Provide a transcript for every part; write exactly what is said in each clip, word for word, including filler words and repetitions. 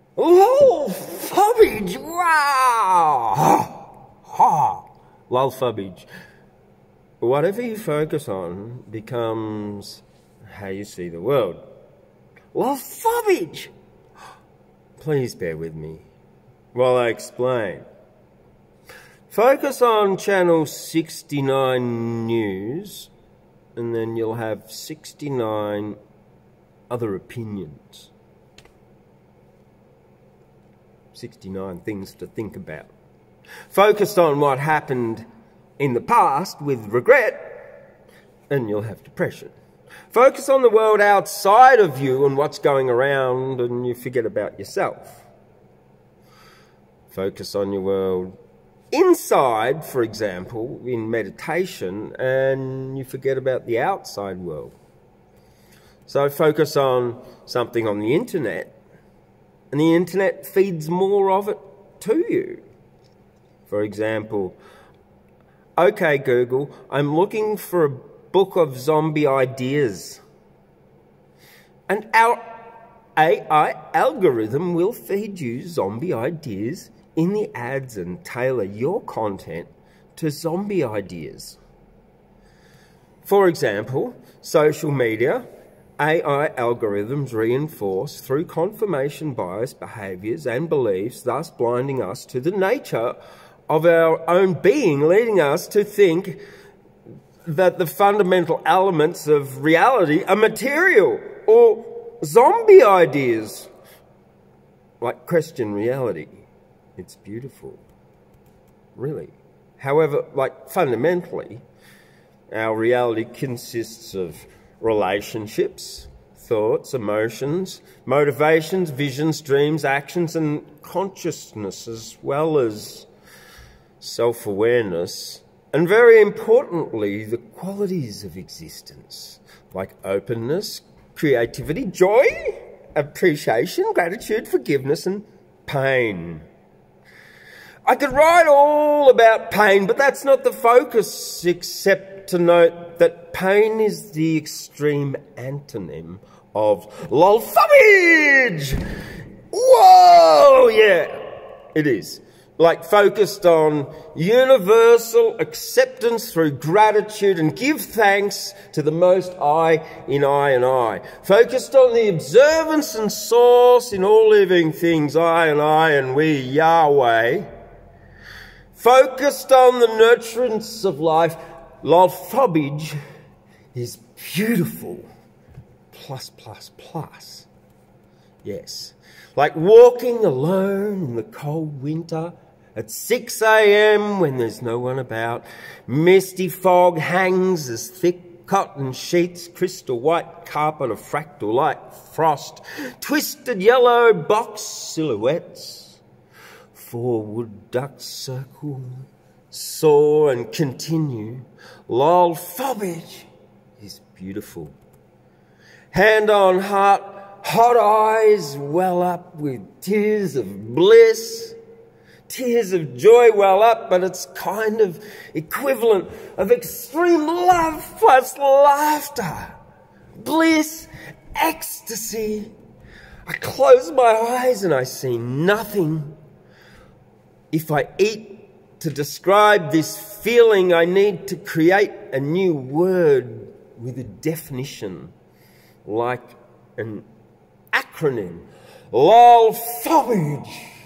LOLLFOBEJ, wow! Ha! Ha! LOLLFOBEJ. Whatever you focus on becomes how you see the world. LOLLFOBEJ! Please bear with me while I explain. Focus on channel sixty-nine news, and then you'll have sixty-nine other opinions. sixty-nine things to think about. Focus on what happened in the past with regret, and you'll have depression. Focus on the world outside of you and what's going around, and you forget about yourself. Focus on your world inside, for example, in meditation, and you forget about the outside world. So focus on something on the internet, and the internet feeds more of it to you. For example, okay, Google, I'm looking for a book of zombie ideas. And our A I algorithm will feed you zombie ideas in the ads and tailor your content to zombie ideas. For example, social media, A I algorithms reinforce through confirmation bias behaviours and beliefs, thus blinding us to the nature of our own being, leading us to think that the fundamental elements of reality are material or zombie ideas, like Christian reality. It's beautiful, really. However, like fundamentally, our reality consists of relationships, thoughts, emotions, motivations, visions, dreams, actions, and consciousness, as well as self-awareness, and very importantly, the qualities of existence, like openness, creativity, joy, appreciation, gratitude, forgiveness, and pain. I could write all about pain, but that's not the focus, except to note that pain is the extreme antonym of LOLLFOBEJ! Whoa! Yeah, it is. Like focused on universal acceptance through gratitude and give thanks to the Most I in I and I. Focused on the observance and source in all living things, I and I and we, Yahweh. Focused on the nurturance of life, LOLLFOBEJ is beautiful. Plus, plus, plus. Yes. Like walking alone in the cold winter at six A M when there's no one about. Misty fog hangs as thick cotton sheets, crystal white carpet of fractal light frost, twisted yellow box silhouettes. Four wood ducks circle, soar and continue. LOLLFOBEJ is beautiful. Hand on heart, hot eyes well up with tears of bliss. Tears of joy well up, but it's kind of equivalent of extreme love plus laughter. Bliss, ecstasy. I close my eyes and I see nothing. If I eat to describe this feeling, I need to create a new word with a definition, like an acronym. LOLLFOBEJ.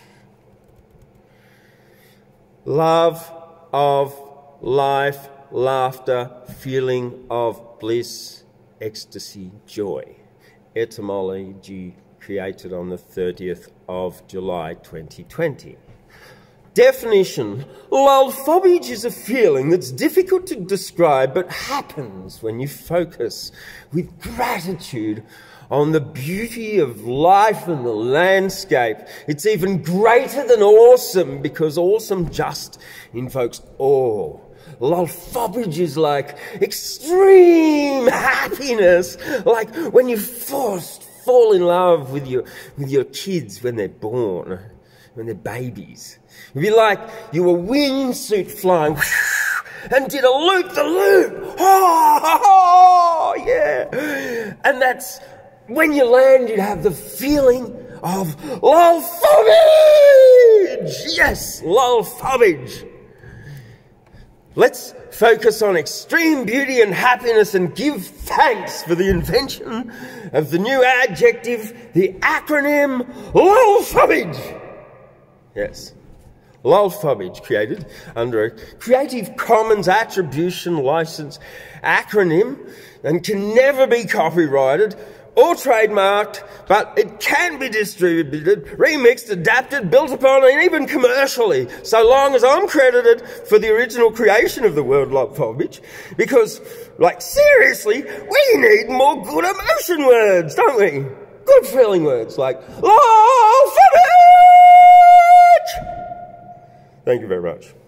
Love of life, laughter, feeling of bliss, ecstasy, joy. Etymology created on the thirtieth of July twenty twenty. Definition: LOLLFOBEJ is a feeling that's difficult to describe but happens when you focus with gratitude on the beauty of life and the landscape. It's even greater than awesome because awesome just invokes awe. LOLLFOBEJ is like extreme happiness, like when you first fall in love with your, with your kids when they're born, when they're babies. It'd be like you were wingsuit flying and did a loop-the-loop. Oh, oh, oh, yeah. And that's when you land, you'd have the feeling of LOLLFOBEJ! Yes, LOLLFOBEJ! Let's focus on extreme beauty and happiness and give thanks for the invention of the new adjective, the acronym LOLLFOBEJ. Yes, LOLLFOBEJ, created under a Creative Commons Attribution License acronym and can never be copyrighted or trademarked, but it can be distributed, remixed, adapted, built upon, and even commercially, so long as I'm credited for the original creation of the word LOLLFOBEJ. Because, like, seriously, we need more good emotion words, don't we? Good feeling words like LOLLFOBEJ! Thank you very much.